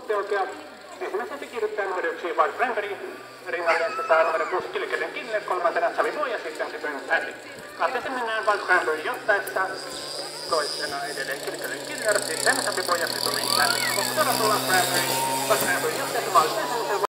Otti oikea. Ensimmäisenä kirjoittaa numero 1 Wild Cranberry. Rinnalle saa numero 6 Kilkelen Killer, kolmantena Savipuu ja sitten Sipön Patty. Kahteensa mennään Wild Cranberry jottaessa. Toisena edelleen Kilkelen Killer, sitten Savipuu ja Sipön Patty. Koska todella tullaan Cranberry. Wild Cranberry jottaessa valiteessa